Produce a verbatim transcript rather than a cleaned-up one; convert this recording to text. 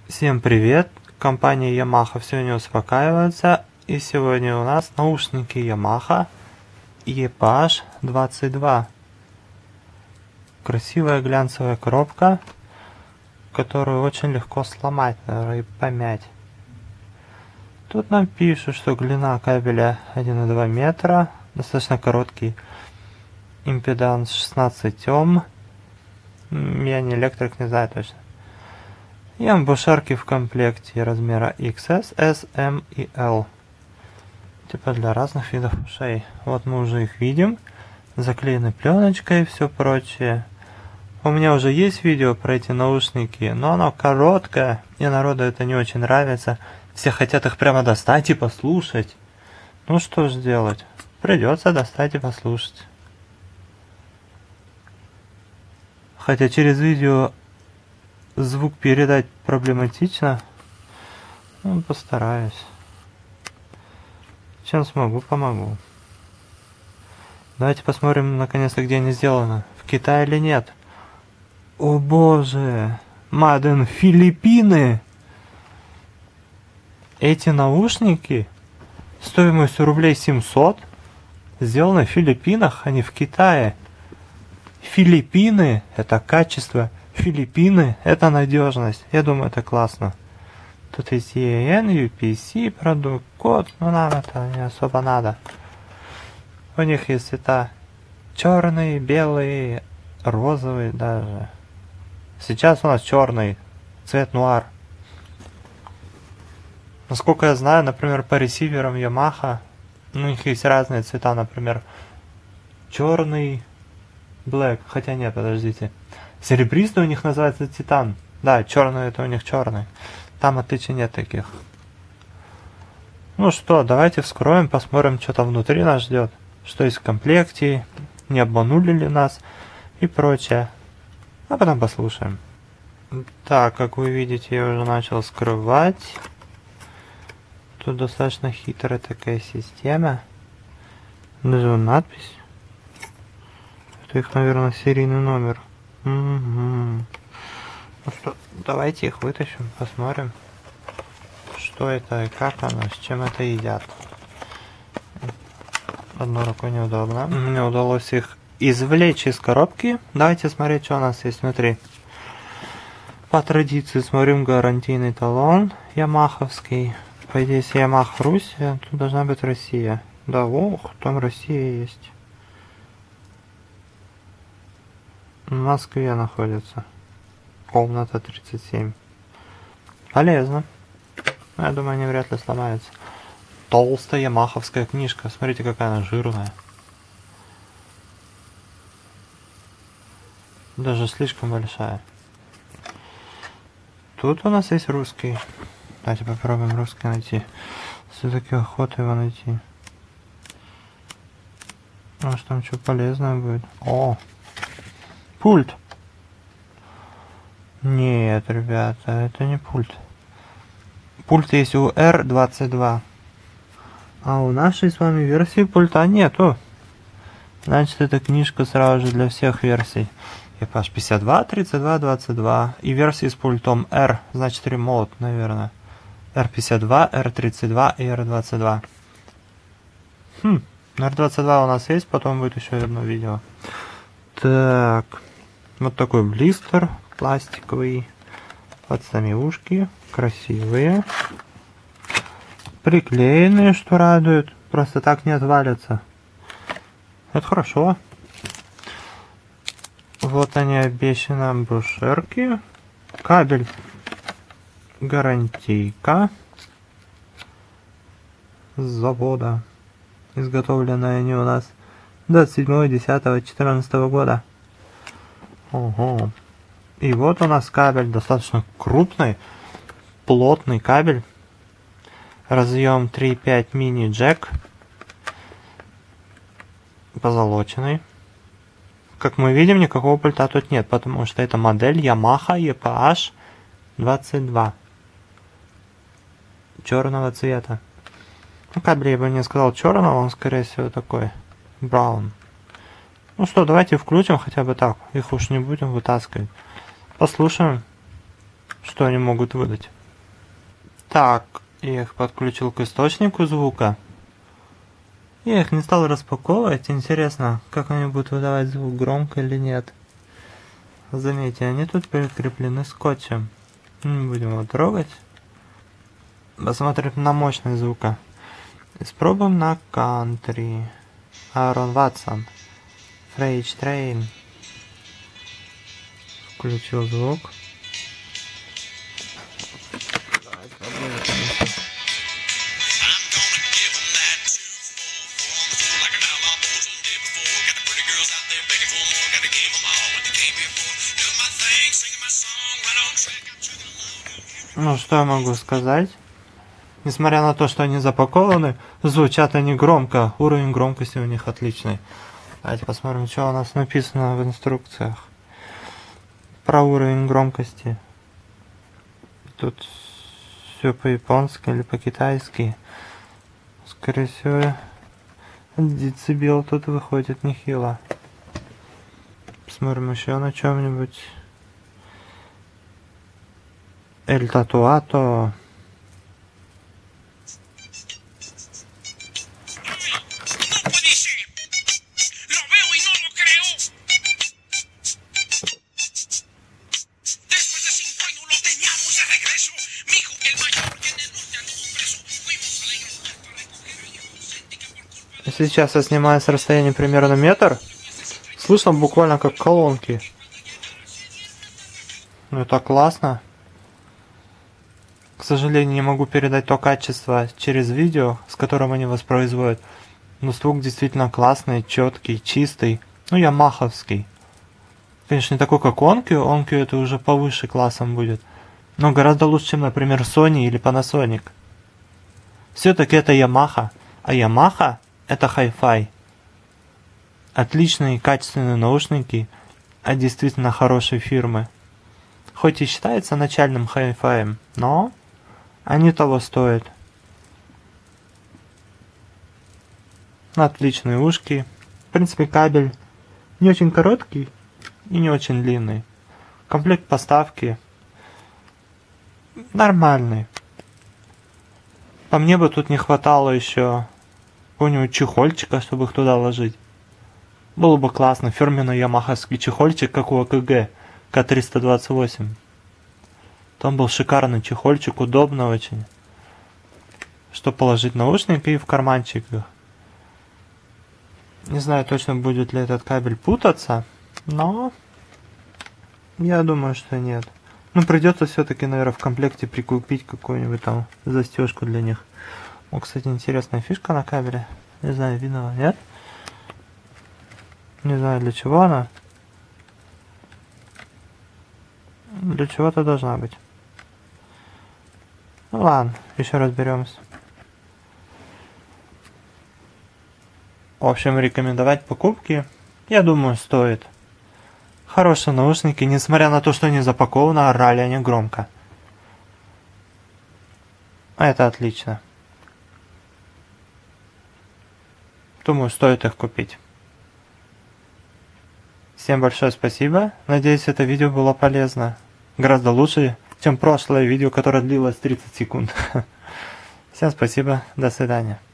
Всем привет! Компания Yamaha все не успокаивается, и сегодня у нас наушники Yamaha и пи эйч двадцать два. Красивая глянцевая коробка, которую очень легко сломать, наверное, и помять. Тут нам пишут, что длина кабеля один и два метра, достаточно короткий импеданс шестнадцать Ом. Я не электрик, не знаю точно. И амбушюрки в комплекте размера икс эс, эс, эм и эл. Типа для разных видов ушей. Вот мы уже их видим. Заклеены пленочкой и все прочее. У меня уже есть видео про эти наушники, но оно короткое, и народу это не очень нравится. Все хотят их прямо достать и послушать. Ну что ж делать? Придется достать и послушать. Хотя через видео звук передать проблематично. Ну, постараюсь. Чем смогу, помогу. Давайте посмотрим наконец-то, где они сделаны. В Китае или нет? О боже! Made in Филиппины! Эти наушники стоимостью рублей семьсот сделаны в Филиппинах, а не в Китае. Филиппины — это качество. Филиппины — это надежность. Я думаю, это классно. Тут есть и эн, ю пи си, продукт, код, но нам это не особо надо. У них есть цвета черный, белый, розовый даже. Сейчас у нас черный, цвет нуар. Насколько я знаю, например, по ресиверам Yamaha, у них есть разные цвета, например, черный, black, хотя нет, подождите. Серебристый у них называется титан. Да, черный это у них черный. Там отличий нет таких. Ну что, давайте вскроем, посмотрим, что там внутри нас ждет. Что есть в комплекте, не обманули ли нас и прочее. А потом послушаем. Так, как вы видите, я уже начал скрывать. Тут достаточно хитрая такая система. Даже надпись. Это их, наверное, серийный номер. Угу. Ну что, давайте их вытащим, посмотрим, что это и как оно, с чем это едят. Одной рукой неудобно. Мне удалось их извлечь из коробки. Давайте смотреть, что у нас есть внутри. По традиции смотрим гарантийный талон ямаховский. По идее, если Yamaha Руссия, тут должна быть Россия. Да, ох, там Россия есть. В Москве находится. Комната тридцать семь. Полезно. Я думаю, они вряд ли сломаются. Толстая ямаховская книжка. Смотрите, какая она жирная. Даже слишком большая. Тут у нас есть русский. Давайте попробуем русский найти. Все-таки охота его найти. Может, там что полезное будет? О! Пульт. Нет, ребята, это не пульт. Пульт есть у эр двадцать два. А у нашей с вами версии пульта нету. Значит, эта книжка сразу же для всех версий. и пи эйч пятьдесят два, тридцать два, двадцать два. И версии с пультом R, значит, ремоут, наверное. эр пятьдесят два, эр тридцать два и эр двадцать два. Хм, эр двадцать два у нас есть, потом будет еще одно видео. Так. Вот такой блистер пластиковый, под сами ушки, красивые, приклеенные, что радует, просто так не отвалятся. Это хорошо. Вот они, обещаны амбушюрки, кабель гарантийка с завода, изготовленные они у нас двадцать седьмого десятого две тысячи четырнадцатого года. Ого. И вот у нас кабель достаточно крупный, плотный кабель. Разъем три и пять мини джек. Позолоченный. Как мы видим, никакого пульта тут нет, потому что это модель Yamaha и пи эйч двадцать два. Черного цвета. Ну, кабель я бы не сказал черного, он скорее всего такой браун. Ну что, давайте включим хотя бы так. Их уж не будем вытаскивать. Послушаем, что они могут выдать. Так, я их подключил к источнику звука. Я их не стал распаковывать. Интересно, как они будут выдавать звук, громко или нет. Заметьте, они тут прикреплены скотчем. Не будем его трогать. Посмотрим на мощность звука. Испробуем на кантри. Аарон Ватсон. Фрейдж Трейн. Включил звук. Ну, что я могу сказать? Несмотря на то, что они запакованы, звучат они громко. Уровень громкости у них отличный. Давайте посмотрим, что у нас написано в инструкциях про уровень громкости. Тут все по-японски или по-китайски. Скорее всего, децибел тут выходит нехило. Посмотрим еще на чем-нибудь. Эль Татуато. Сейчас я снимаю с расстояния примерно метр. Слышно буквально как колонки. Ну это классно. К сожалению, не могу передать то качество через видео, с которым они воспроизводят. Но звук действительно классный, четкий, чистый. Ну, ямаховский. Конечно, не такой, как Onkyo. Onkyo это уже повыше классом будет. Но гораздо лучше, чем, например, Sony или Panasonic. Все-таки это Yamaha. А Yamaha это Hi-Fi. Отличные качественные наушники от действительно хорошей фирмы. Хоть и считается начальным Hi-Fi, но они того стоят. Отличные ушки. В принципе, кабель не очень короткий и не очень длинный. Комплект поставки нормальный. По мне бы тут не хватало еще какого-нибудь чехольчика, чтобы их туда ложить. Было бы классно. Фирменный ямаховский чехольчик, как у АКГ К триста двадцать восемь. Там был шикарный чехольчик, удобно очень. Что положить наушники и в карманчик. Не знаю точно, будет ли этот кабель путаться, но я думаю, что нет. Ну, придется все-таки, наверное, в комплекте прикупить какую-нибудь там застежку для них. О, кстати, интересная фишка на кабеле. Не знаю, видно, нет? Не знаю, для чего она. Для чего-то должна быть. Ну ладно, еще разберемся. В общем, рекомендовать покупки, я думаю, стоит. Хорошие наушники, несмотря на то, что они запакованы, орали они громко. Это отлично. Думаю, стоит их купить. Всем большое спасибо. Надеюсь, это видео было полезно. Гораздо лучше, чем прошлое видео, которое длилось тридцать секунд. Всем спасибо. До свидания.